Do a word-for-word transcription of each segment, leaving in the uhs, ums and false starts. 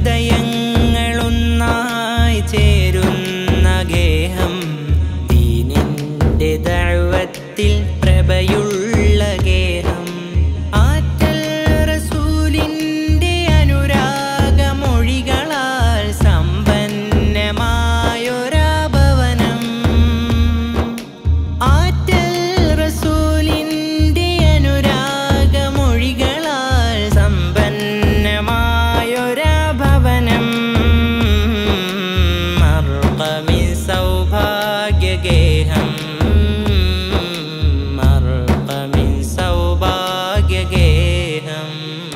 ഹൃദയങ്ങളൊന്നായി ചേരുന്ന ഗേഹം ദീനിന്റെ ദഅവത്തിൽ പ്രഭയുള്ള ഗേഹം ആറ്റൽ റസൂലിന്റെ അനുരാഗമൊഴികളാൽ സമ്പന്നമായൊരാ ഭവനം ആറ്റൽ റസൂലിന്റെ അനുരാഗമൊഴികളാൽ സമ്പന്നമായൊരാ ഭവനം മർഖമി സൗഭാഗ്യഗേഹം മർഖമി സൗഭാഗ്യഗേഹം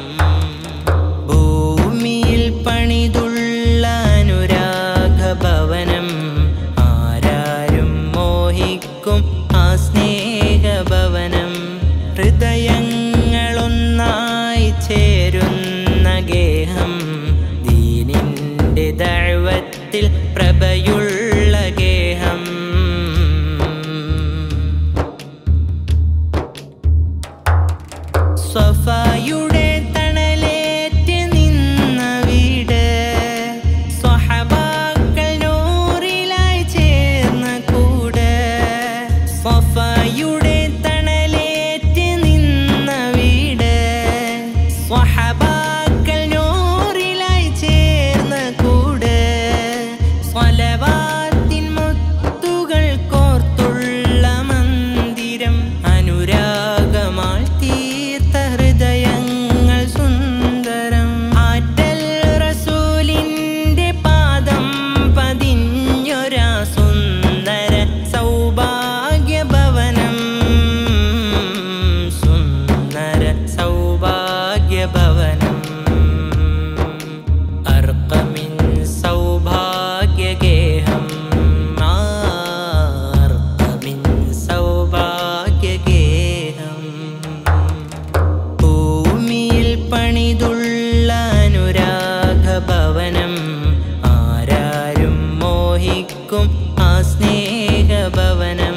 ഭൂമിയിൽ പണിതുള്ള അനുരാഗഭവനം ആരാരും മോഹിക്കും ആ സ്നേഹഭവനം ഹൃദയങ്ങളൊന്നായി ചേരുന്ന ഗേഹം ദീനിന്റെ ദഅവത്തിൽ പ്രഭയുള്ള ഗേഹം സ്വഫായുടെ തണലേറ്റ് നിന്ന വീട് സ്വഹബാക്കൾ നൂറിലായി ചേർന്ന കൂട് സ്വഫായുടെ തണലേറ്റ് നിന്ന വീട് സ്വഹബാക്കൾ നൂറിലായി ചേർന്ന കൂട് സ്വലവാത്തിൻ മുത്തുകൾ കോർത്തുള്ള മന്ദിരം അനുരാഗമാൽ തീർത്ത ഹൃദയങ്ങൾ സുന്ദരം ആറ്റൽ റസൂലിന്റെ പാദം പതിഞ്ഞൊരാ സുന്ദര സൗഭാഗ്യഭവനം സുന്ദര സൗഭാഗ്യഭവനം അർഖമിൻ സൗഭാഗ്യഗേഹം അർഖമിൻ സൗഭാഗ്യഗേഹം ഭൂമിയിൽ പണിതുള്ള അനുരാഗഭവനം ആരാരും മോഹിക്കും ആ സ്നേഹഭവനം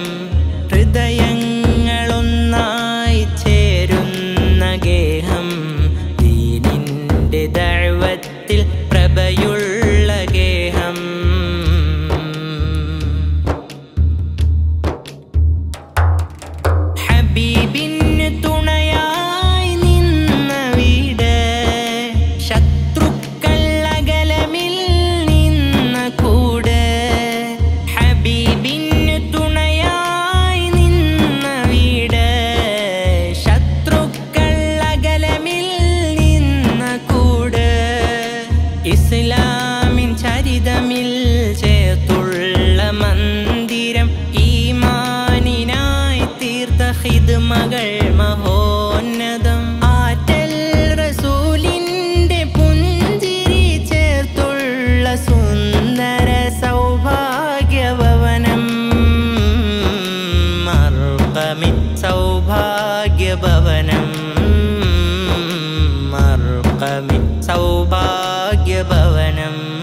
ഹൃദയങ്ങളൊന്നായി ചേരുന്ന ഗേഹം ദീനിന്റെ ദഅവത്തിൽ പ്രഭയുള്ള ഗേഹം ഹബീബിന് തുണയായി നിന്ന വീട് ശത്രുക്കൾ അകലമിൽ നിന്ന കൂട് ഹബീബിന് തുണയായി നിന്ന വീട് ശത്രുക്കൾ അകലമിൽ നിന്ന കൂട് ഇസ്ലാമിൻ ചരിതമിൽ ചേർത്തുള്ള മന്ദിരം ഈമാനിനായി തീർത്ത ഖിദ്മകൾ മഹോന്നതം ആറ്റൽ റസൂലിന്റെ പുഞ്ചിരി ചേർത്തുള്ള സുന്ദര സൗഭാഗ്യഭവനം മർഖമി സൗഭാഗ്യഭവനം മർഖമി സൗഭാഗ്യഭവനം